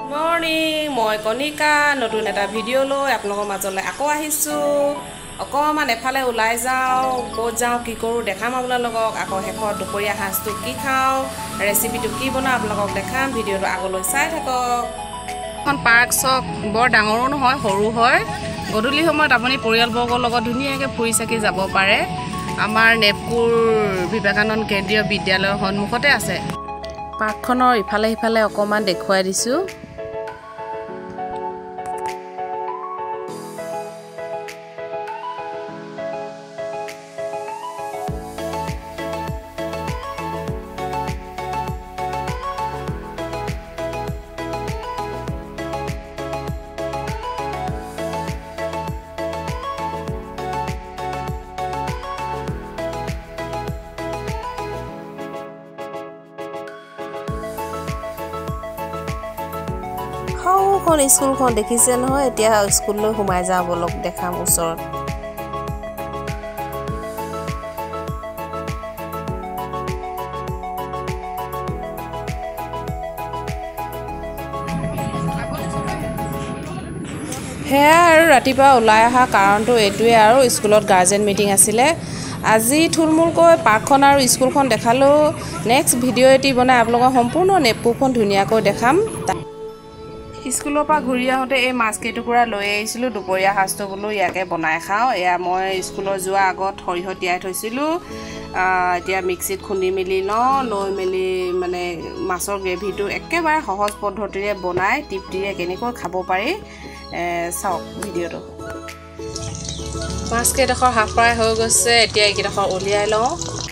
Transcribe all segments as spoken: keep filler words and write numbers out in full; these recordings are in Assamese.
মৰ্নিং মই কণিকা নতুন এটা ভিডিঅ' লৈ আপোনালোকৰ মাজলৈ আকৌ আহিছোঁ অকণমান এফালে ওলাই যাওঁ ক'ত যাওঁ কি কৰোঁ দেখাম আপোনালোকক আকৌ শেষত দুপৰীয়া সাঁজটো কি খাওঁ ৰেচিপিটো কি বনাওঁ আপোনালোকক দেখাম ভিডিঅ'টো আগলৈ চাই থাকক এখন পাৰ্ক চক বৰ ডাঙৰো নহয় সৰু হয় গধূলি সময়ত আপুনি পৰিয়ালবৰ্গৰ লগত ধুনীয়াকৈ ফুৰি চাকি যাব পাৰে আমাৰ নেপকুৰ বিবেকানন্দ কেন্দ্ৰীয় বিদ্যালয়ৰ সন্মুখতে আছে পাৰ্কখনৰ ইফালে ইফালে অকণমান দেখুৱাই দিছোঁ সৌখন স্কুলখন দেখিছে নহয় এতিয়া স্কুললৈ সোমাই যাওঁ বলক দেখাম ওচৰত সেয়া আৰু ৰাতিপুৱা ওলাই অহা কাৰণটো এইটোৱে আৰু স্কুলত গাৰ্জেন মিটিং আছিলে আজি থুলমূলকৈ পাৰ্কখন আৰু স্কুলখন দেখালোঁ নেক্সট ভিডিঅ' এটি বনাই আপোনালোকৰ সম্পূৰ্ণ নেপকুৰখন ধুনীয়াকৈ দেখাম স্কুলৰ পৰা ঘূৰি আহোঁতে এই মাছ কেইটুকুৰা লৈ আহিছিলোঁ দুপৰীয়া সাঁজটো বোলো ইয়াকে বনাই খাওঁ এয়া মই স্কুলৰ যোৱা আগত সৰিয়হ তিয়াই থৈছিলোঁ এতিয়া মিক্সিত খুন্দি মেলি লওঁ লৈ মেলি মানে মাছৰ গ্ৰেভিটো একেবাৰে সহজ পদ্ধতিৰে বনাই তৃপ্তিৰে কেনেকৈ খাব পাৰি চাওক ভিডিঅ'টো মাছকেইডোখৰ হাফ ফ্ৰাই হৈ গৈছে এতিয়া এইকেইডোখৰ উলিয়াই লওঁ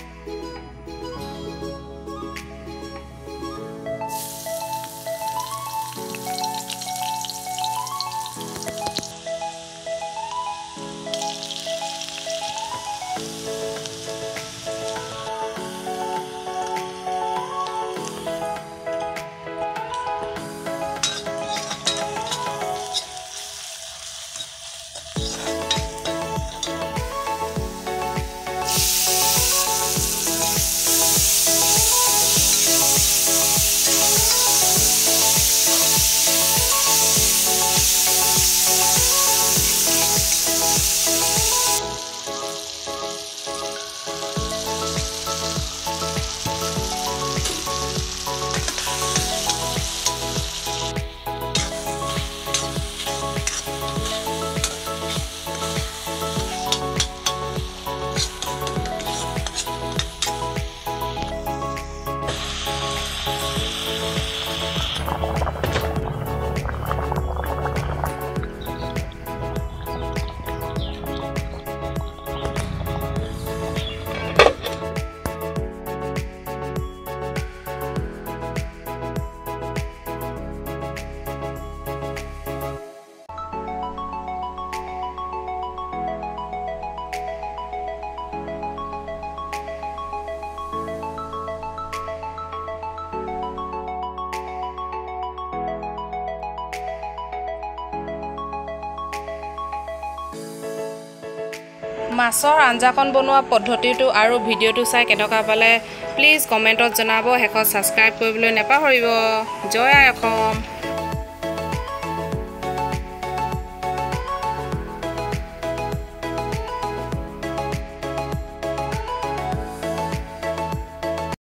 মাছৰ আঞ্জাখন বনোৱা পদ্ধতিটো আৰু ভিডিঅ'টো চাই কেনেকুৱা পালে প্লিজ কমেণ্টত জনাব শেষত ছাবস্ক্ৰাইব কৰিবলৈ নাপাহৰিব জয় আই অসম।